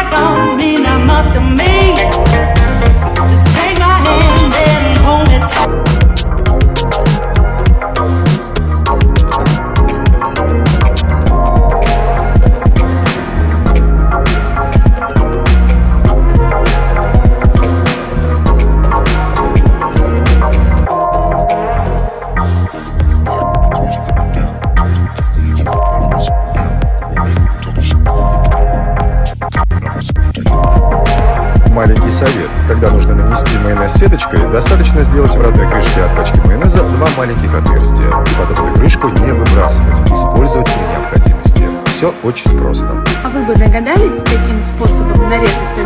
that don't mean that much to me. Just take my hand and hold me tight. Маленький совет. Когда нужно нанести майонез сеточкой, достаточно сделать в родной крышке от пачки майонеза 2 маленьких отверстия. И потом эту крышку не выбрасывать, использовать при необходимости. Все очень просто. А вы бы догадались таким способом нарезать